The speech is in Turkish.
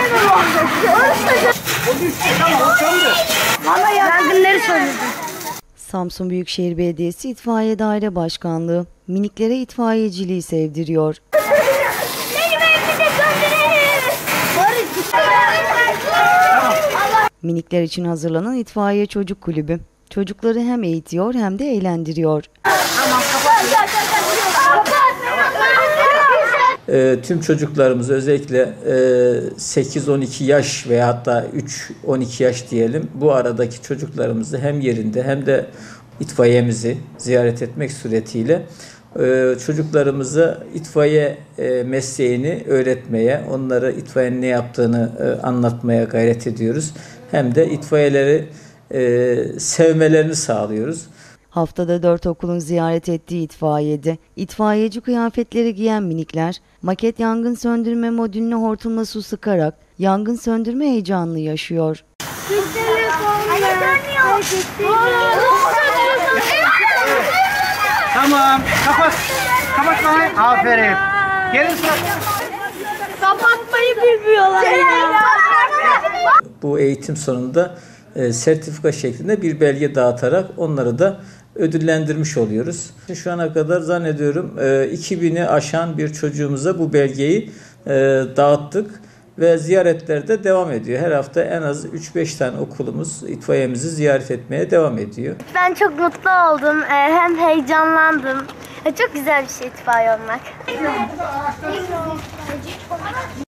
Valla yangınları söndürdü. Samsun Büyükşehir Belediyesi İtfaiye Daire Başkanlığı miniklere itfaiyeciliği sevdiriyor. Minikler için hazırlanan itfaiye çocuk kulübü çocukları hem eğitiyor hem de eğlendiriyor. Tüm çocuklarımız özellikle 8-12 yaş veya hatta 3-12 yaş diyelim, bu aradaki çocuklarımızı hem yerinde hem de itfaiyemizi ziyaret etmek suretiyle çocuklarımıza itfaiye mesleğini öğretmeye, onlara itfaiyenin ne yaptığını anlatmaya gayret ediyoruz. Hem de itfaiyeleri sevmelerini sağlıyoruz. Haftada 4 okulun ziyaret ettiği itfaiyede itfaiyeci kıyafetleri giyen minikler maket yangın söndürme modülüne hortumla su sıkarak yangın söndürme heyecanını yaşıyor. Tamam, kapat. Kapat bana. Aferin. Gelin sıra. Kapatmayı bilmiyorlar. Bu eğitim sonunda sertifika şeklinde bir belge dağıtarak onları da ödüllendirmiş oluyoruz. Şu ana kadar zannediyorum 2000'i aşan bir çocuğumuza bu belgeyi dağıttık ve ziyaretler de devam ediyor. Her hafta en az 3-5 tane okulumuz itfaiyemizi ziyaret etmeye devam ediyor. Ben çok mutlu oldum, hem heyecanlandım. Çok güzel bir şey itfaiye olmak.